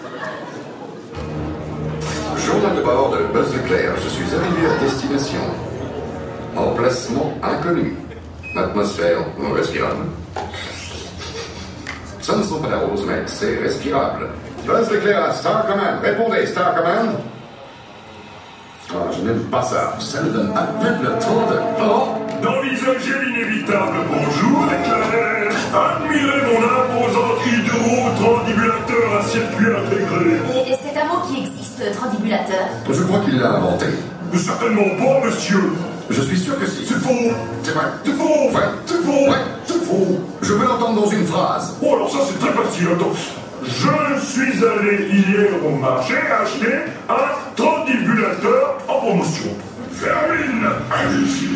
Journal de bord de Buzz Éclair. Je suis arrivé à destination. Emplacement inconnu. Atmosphère respirable. Ça ne sont pas la rose, mais c'est respirable. Buzz Éclair à Star Command. Répondez, Star Command. Ah, je n'aime pas ça. Ça me donne à peine le temps de... Oh! D'envisager l'inévitable. Bonjour, Éclair. Admirez mon imposant hydro-trandibulateur à circuit intégré. Et c'est un mot qui existe, trandibulateur. Je crois qu'il l'a inventé. Certainement pas, monsieur. Je suis sûr que si. C'est faux. C'est vrai. C'est faux. Ouais. C'est faux. Ouais. C'est faux. Je veux l'entendre dans une phrase. Oh, alors ça, c'est très facile. Attends. Je suis allé hier au marché acheter un trandibulateur en promotion. Vermine, allez-y.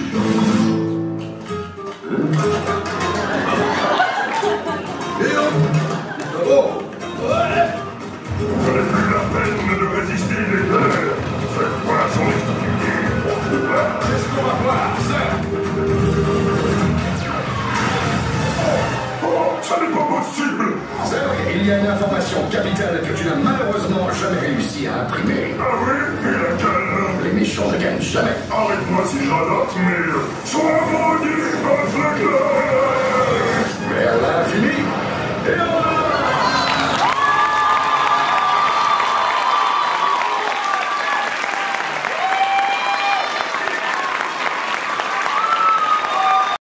Oh! Ça n'est plus la peine de résister les terres. Cette poisson est Qu'est-ce qu'on va voir, ça? Oh, ça n'est pas possible. C'est vrai, il y a une information capitale que tu n'as malheureusement jamais réussi à imprimer. Ah oui, et laquelle? Les méchants ne gagnent jamais. Arrête-moi si je radote, mais... Sois maudit, Buzz Éclair. Vers l'infini et au-delà.